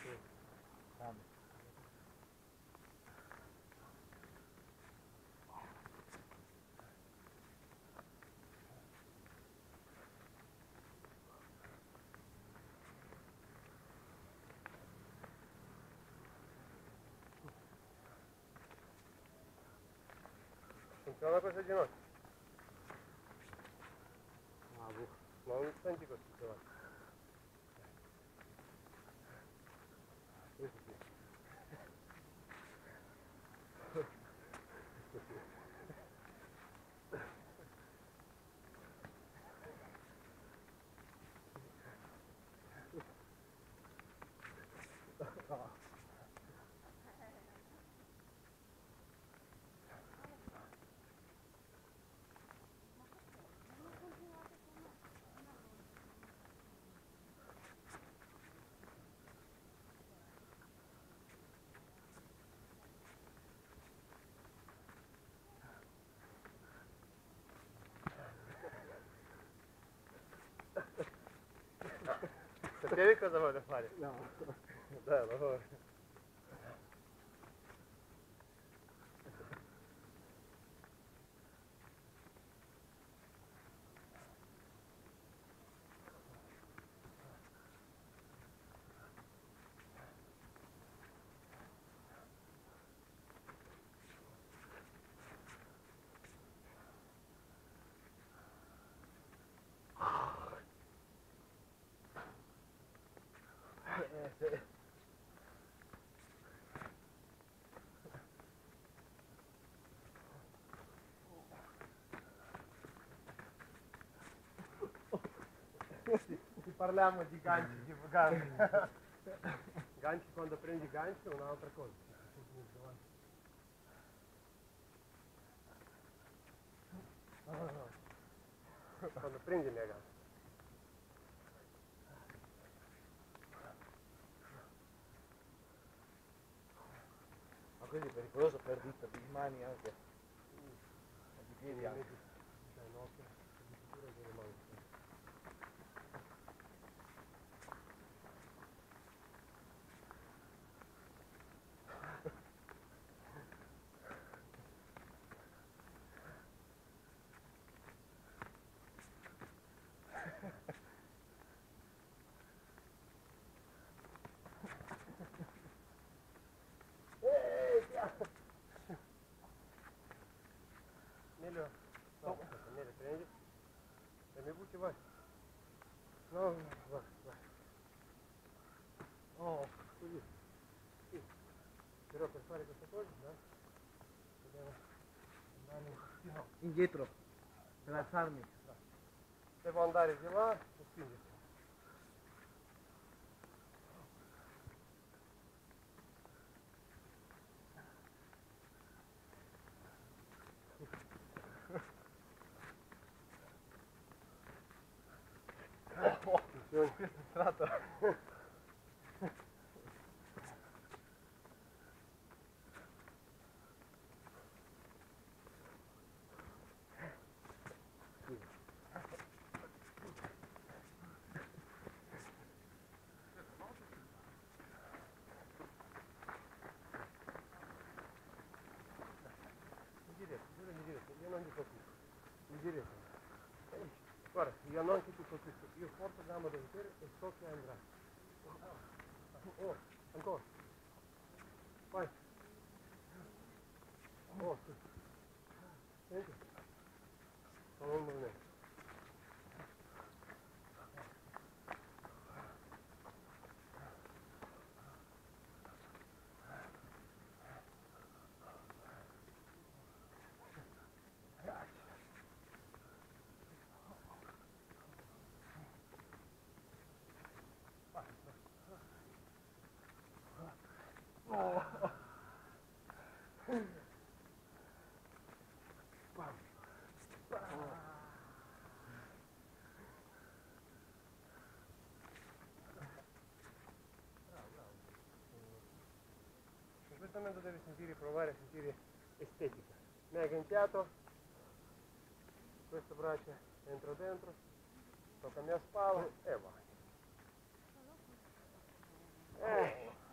Funciona questa ginocchia? Ah, non senti così davanti. Questo sì. Sapevi cosa voglio fare? No. Dai, lavoro. Sì. Ti parliamo di ganci, tipo ganci. Ganci, quando prendi ganci è un'altra cosa. Quando prendi le ganci. Ma così è pericoloso per dita di mani anche. Di piedi anche. Cioè, no, di sicuro che rimane. Nele, no, nele prendi e mi butti vai. No, vai, vai. Oh, così. Sì. Però per fare questa cosa, dobbiamo andare un pochino Indietro, per alzarmi. Devo andare di là e spingere. Questo è stato. Io non ti colpisco. Mi diretto. Guarda, io non ti colpisco. Io porto gamma del terra e so che andrà. Oh, ancora. Vai. Oh, sì. Senti. Non un movimento. In questo momento devi provare a sentire estetica. Mega impiato, questo braccio entra dentro, tocca la mia spalla e vai.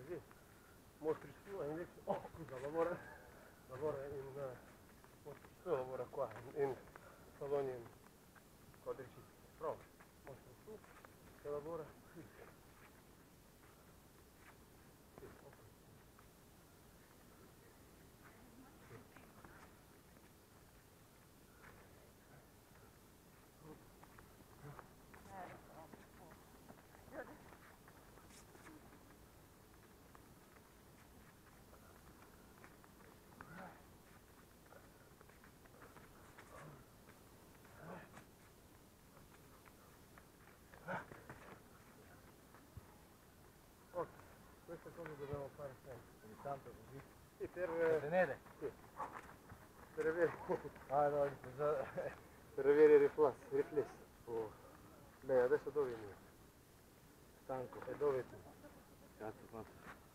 così. Mostri suo invece, scusa, lavora in, mostri suo lavora qua, in saloni in quadricisti. Prova, mostri su, che lavora qui. Sì, ok. Ok, queste cose dobbiamo fare sempre. Ogni tanto così. Sì, Per tenere? sì, per avere, Ah no, per avere riflessi. Oh. Bene, adesso dove è mio? stanco. E dove è tu? Cazzo quanto.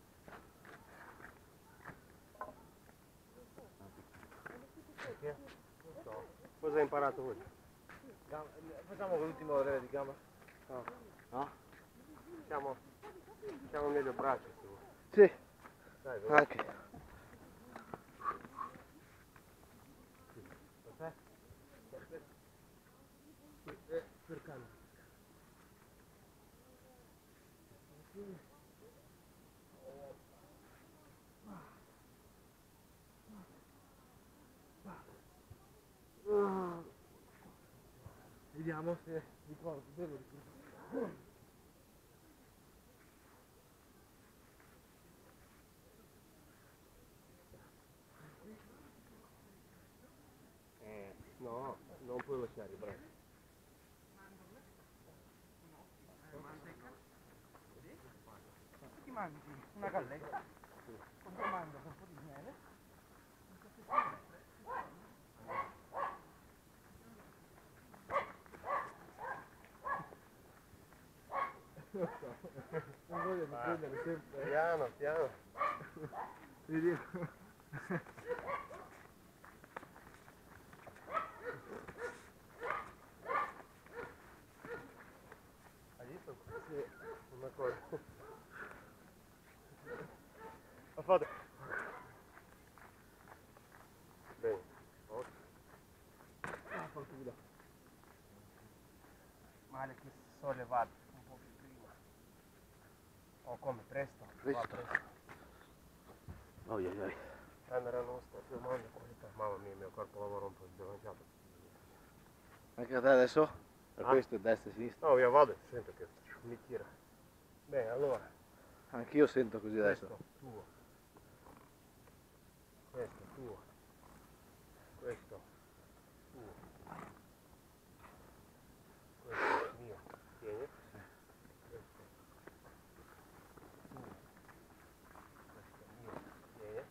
Perché? Non so. Cosa hai imparato oggi? Facciamo l'ultimo leve di gamba. No. No? Siamo meglio braccia se vuoi. Sì, Dai, anche. Aspetta. Per calma. Vediamo se ricordo, devo ricordare. No, non puoi lasciare i braccia. Ti mangi una galletta con due mandorle, un po' di miele. Non voglio prendere sempre. Piano, piano. Vi dico. Hai visto? Sì. Una cosa. Ha fatto. Bene. Ok. Fortuna. Male che si sollevato un po' più prima. O come presto? Presto. Va presto. Oi. Camera non sta filmando questa. Mamma mia, il mio corpo lavora un po' sbilanciato. Anche a te adesso? Per Ah. questo è destra e sinistra. No, io vado e sento che mi tira. Bene, allora. Anch'io sento così adesso. Questo tuo. Questo tuo. Questo tuo. Questo mio. Tieni. Questo tuo. Questo mio. Tieni.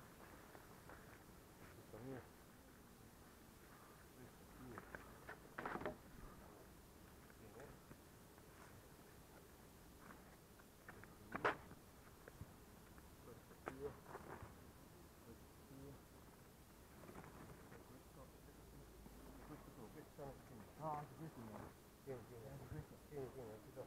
Questo mio. Questo tuo. Tieni. Questo tuo. Questo sono schifo. No, anche questo no. Tieni, ti do.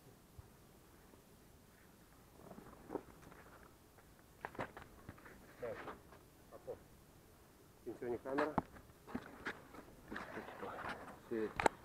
Bene, a posto. Attenzione camera. Sì.